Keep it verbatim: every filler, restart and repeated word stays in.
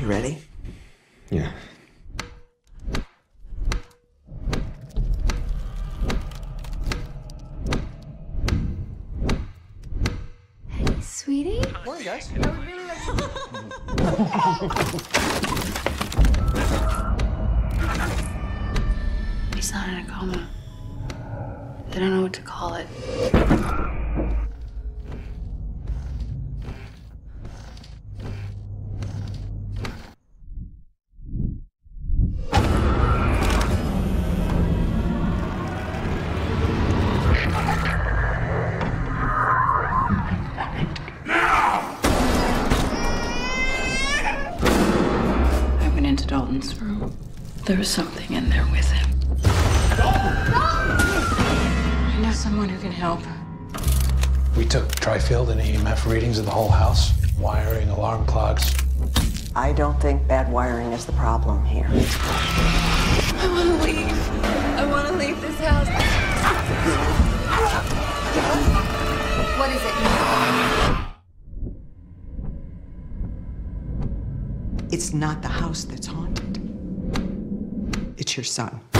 You ready? Yeah. Hey, sweetie. Morning, guys. I would really like to... He's not in a coma. They don't know what to call it. I went into Dalton's room. There was something in there with him. I know someone who can help. We took tri-field and E M F readings of the whole house. Wiring, alarm clocks. I don't think bad wiring is the problem here. I want to leave. I want to leave this house. What is it? It's not the house that's haunted. It's your son.